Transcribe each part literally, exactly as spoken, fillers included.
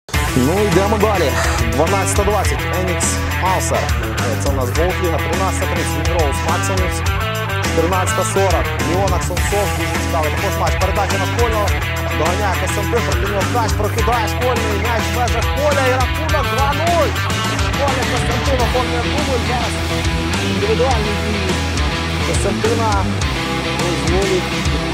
Ну, йдемо далі. дванадцята двадцять. Енікс Маусер. Це у нас Голфліна. тринадцята тридцять. Роуз Максимус. чотирнадцята сорок. Ліонак Сонсов. Дуже цікавий також матч. Передача на Школьного. Доганяє Костянтин. Проти нього Ткач. Прокидає Школьний. М'яч в межах поля. І рахунок два нуль. Школьний Костянтин оформлює дубль. Зараз індивідуальні дії Костянтина дозволить.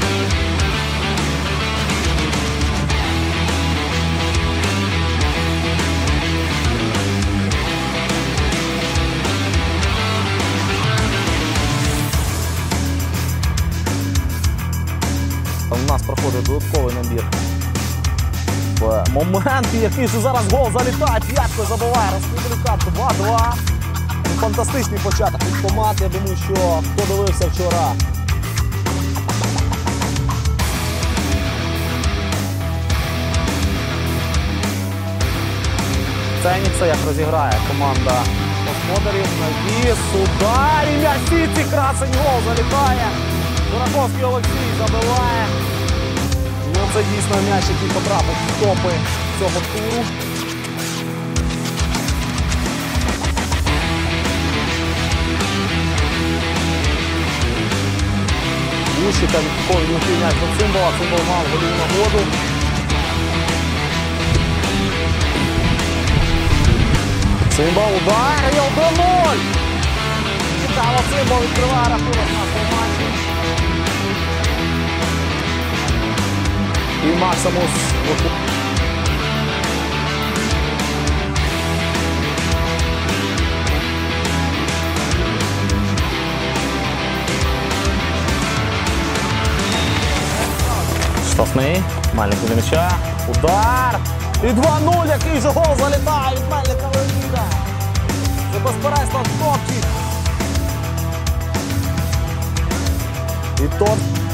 У нас проходить додатковий набір. В моменті, який же зараз гол залітає, п'ятко забиває, Розпідолюка два-два. Фантастичний початок від команд, я думаю, що хто дивився вчора. Це Енікса як розіграє команда господарів. Навіс, удар, і м'ясіці, красень гол залітає. Дураковський Олексій забиває. Ну, це дійсно м'яч, який потрапив в топи цього туру. Лущика відповідний м'яч до Цимбала. Цимбал мав голіву нагоду. Цимбал, удар, і один нуль! Цікаво, Цимбал відкриває рахунок нашого матчі. І Максимус. Штрафний. Мельник до м'яча. Удар. І два нуль. Який же гол залітає від Мельника Леоніда. Це безперечно топчик. І топ.